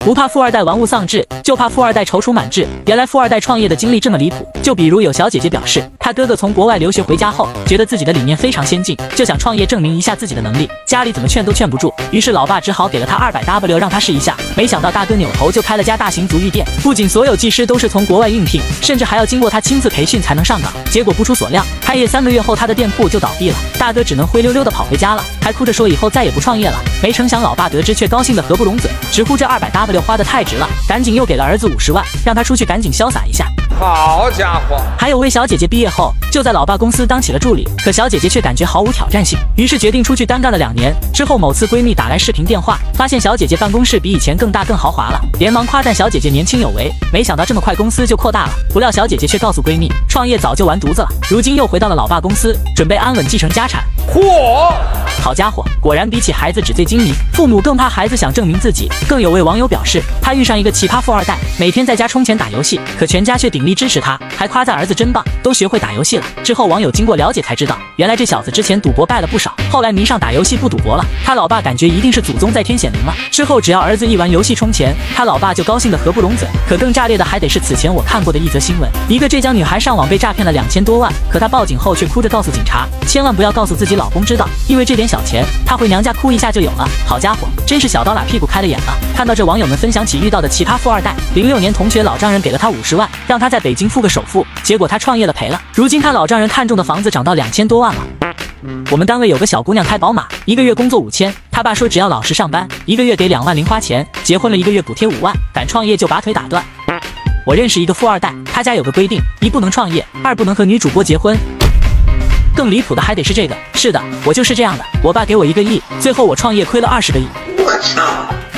不怕富二代玩物丧志，就怕富二代踌躇满志。原来富二代创业的经历这么离谱。就比如有小姐姐表示，她哥哥从国外留学回家后，觉得自己的理念非常先进，就想创业证明一下自己的能力，家里怎么劝都劝不住，于是老爸只好给了他200W让他试一下。没想到大哥扭头就开了家大型足浴店，不仅所有技师都是从国外应聘，甚至还要经过他亲自培训才能上岗。结果不出所料，开业3个月后，他的店铺就倒闭了，大哥只能灰溜溜的跑回家了，还哭着说以后再也不创业了。没成想老爸得知却高兴的合不拢嘴，直呼这200W花的太值了，赶紧又给了儿子50万，让他出去赶紧潇洒一下。 好家伙！ 还有位小姐姐毕业后就在老爸公司当起了助理，可小姐姐却感觉毫无挑战性，于是决定出去单干了2年。之后某次闺蜜打来视频电话，发现小姐姐办公室比以前更大更豪华了，连忙夸赞小姐姐年轻有为。没想到这么快公司就扩大了，不料小姐姐却告诉闺蜜，创业早就完犊子了，如今又回到了老爸公司，准备安稳继承家产。 嚯！ 好家伙，果然比起孩子纸醉金迷，父母更怕孩子想证明自己。更有位网友表示，他遇上一个奇葩富二代，每天在家充钱打游戏，可全家却鼎力支持他，还夸赞儿子真棒，都学会打游戏了。之后网友经过了解才知道，原来这小子之前赌博败了不少，后来迷上打游戏不赌博了。他老爸感觉一定是祖宗在天显灵了，之后只要儿子一玩游戏充钱，他老爸就高兴得合不拢嘴。可更炸裂的还得是此前我看过的一则新闻，一个浙江女孩上网被诈骗了2000多万，可她报警后却哭着告诉警察，千万不要告诉自己老公知道，因为这点小钱她回娘家哭一下就有了。好家伙，真是小刀拉屁股开了眼了。看到这，网友们分享起遇到的奇葩富二代：06年同学老丈人给了他50万，让他在北京付个首付，结果他创业了赔了，如今他老丈人看中的房子涨到2000多万了。我们单位有个小姑娘开宝马，一个月工作5000，她爸说只要老实上班，一个月给2万零花钱，结婚了一个月补贴5万，敢创业就拔腿打断。我认识一个富二代，他家有个规定：1不能创业，2不能和女主播结婚。更离谱的还得是这个，是的，我就是这样的，我爸给我1个亿，最后我创业亏了20个亿。我操！